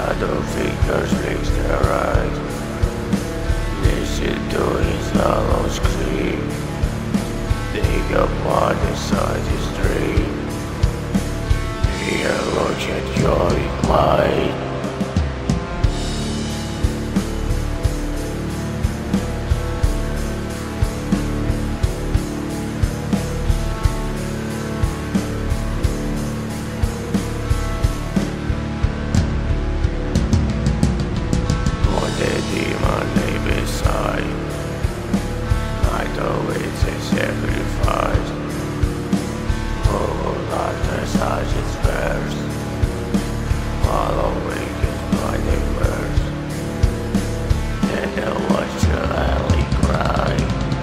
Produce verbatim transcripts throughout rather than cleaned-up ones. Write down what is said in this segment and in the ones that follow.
Shadow figures fix their eyes. Listen to his hollow scream. Dig upon the side of the street. Here, look at your light. Sacrifice. Oh, life massage its verse, following his blinding verse, and they'll watch your alley cry.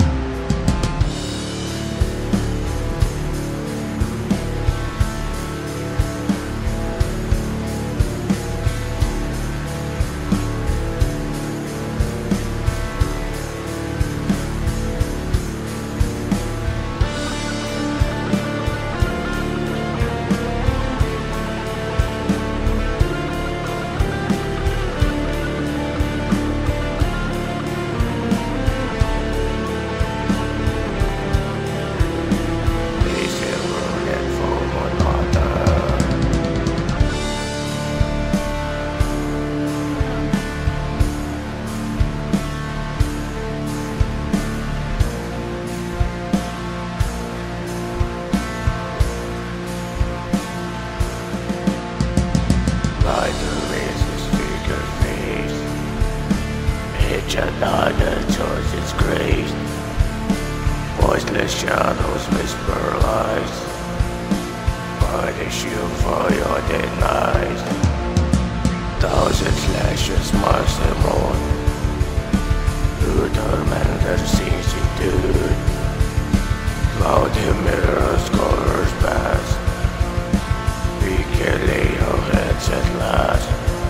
Each another towards its grace. Voiceless shadows whisper lies. Punish you for your denies. Thousand slashes marks the road. Who tormentor sings in dude. Cloudy mirrors colors pass. We can lay our heads at last.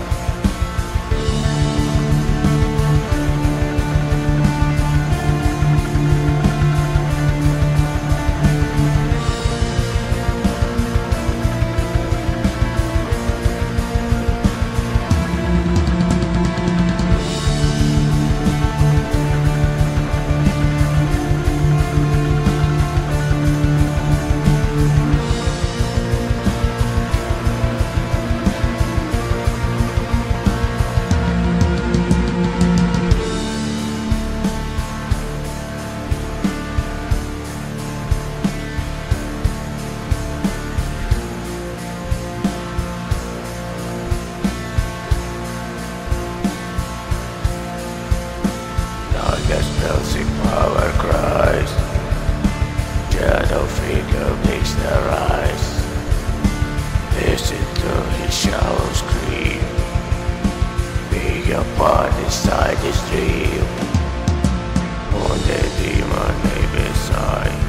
Melting power cries. Shadow figure blinks their eyes. Listen to his shallow scream. Big upon inside his dream. On the demon name inside.